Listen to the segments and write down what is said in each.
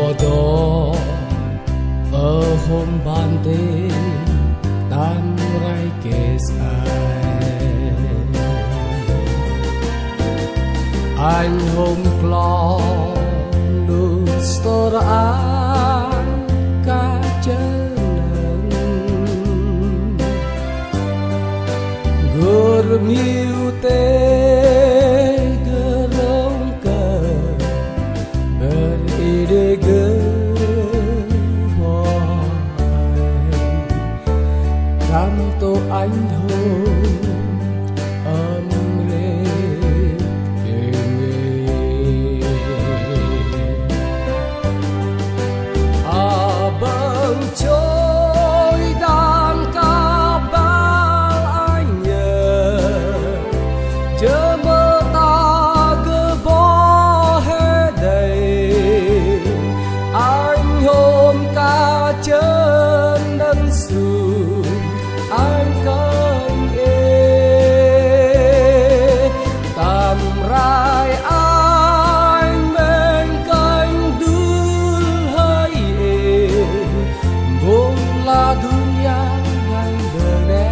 đó ở hôm ban đêm tan rai kê sai anh hôm clo lu storaan ca chân gur miu te gerong ke beride Canto anh hôn âm lên kề bâng trôi đàn ca bao anh nhớ chớ mơ ta cứ bỏ hết đầy anh hôm ca chân đơn sườn anh canh tạm rai anh bên canh đul hơi vốn là dunia ngày đời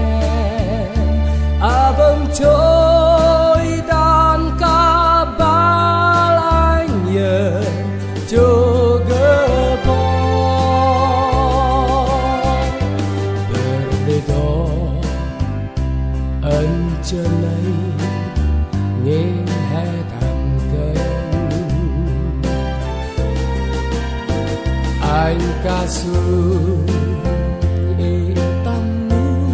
bâng trôi đàn ca bao anh nhớ cho gỡ ân chân ấy nghe hai thằng kênh anh ca su tâm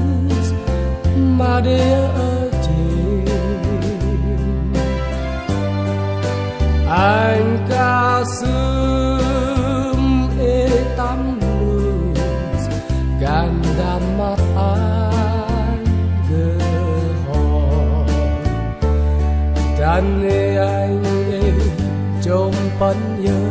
mà để ở trên anh ca su tâm gan đam mắt anh dan anh trong bắn nhớ